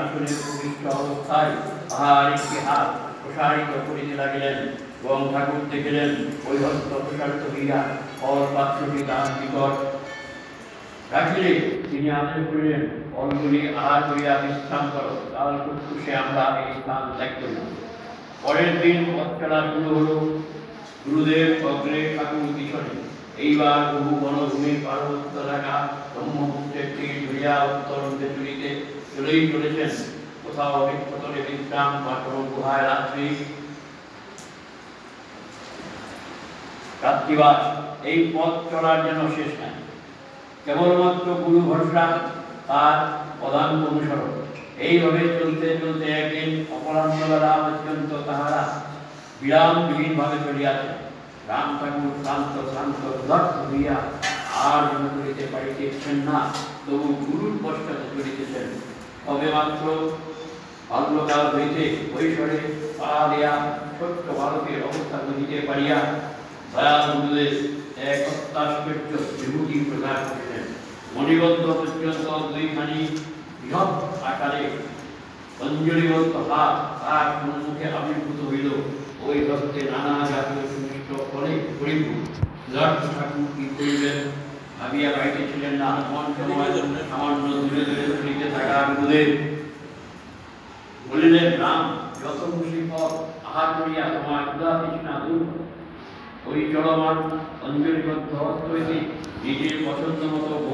আসনে উপবিষ্ট অবস্থায় তাহার একটি হাত প্রসারিত করিতে লাগিলেন এবং ঠাকুর দেখিলেন ওই হস্ত প্রসারিত হইয়া ফল পাত্রটি তাহার নিকট রাখিলে তিনি আদেশ করিলেন, ফলগুলি আহার করিয়া বিশ্রাম করো, কাল কুৎকুষে আমরা এই স্থান ত্যাগ করিলাম। পরের দিন পথ চলা শুরু হল। গুরুদেব অগ্রে, ঠাকুর পিছনে। এইবার বহু বনভূমি পার্বত্য এলাকা ব্রহ্মপুত্রের তীর ধরিয়া উত্তরণে চলেই চলেছেন। কোথাও বৃক্ষতলে বিশ্রাম বা কোনো গুহায় রাত্রিবাস। এই পথ চলার যেন শেষ নাই। কেবলমাত্র গুরু ভরসা, তার পদাঙ্ক অনুসরণ। এইভাবে চলতে চলতে একদিন অপরাহ্নবেলা পর্যন্ত তাহারা বিরামবিহীনভাবে চলিয়াছে। রাম ঠাকুর শান্ত শান্ত উদার্থ হইয়া আর যেন করিতে পারিতেছেন না, তবু গুরুর পশ্চাতে চলিতেছেন। তবে মাত্র বাল্যকাল হইতে কৈশোরে পা দেয়া ছোট্ট বালকের অবস্থা বুঝিতে পারিয়া দয়াল গুরুদেব এক অত্যাশ্চর্য বিভূতি প্রকাশ করিলেন। মণিবদ্ধ পর্যন্ত দুইখানি বৃহৎ আকারে অঞ্জলিবদ্ধ হাত তার সম্মুখে আবির্ভূত হইল। ওই হস্তে নানা জাতীয় সুমিষ্ট ফলে পরিপূর্ণ। ঠাকুর কি করিবেন ভাবিয়া পাইতেছিলেন না। সামান্য দূরে দূরে চলিতে থাকা গুরুদেব বলিলেন, রাম, যত খুশি পথ আহার করিয়া তোমার ক্ষুধা তৃষ্ণা দূর। ওই চলমান অঞ্জলিবদ্ধ হস্ত হইতে নিজের পছন্দ মতো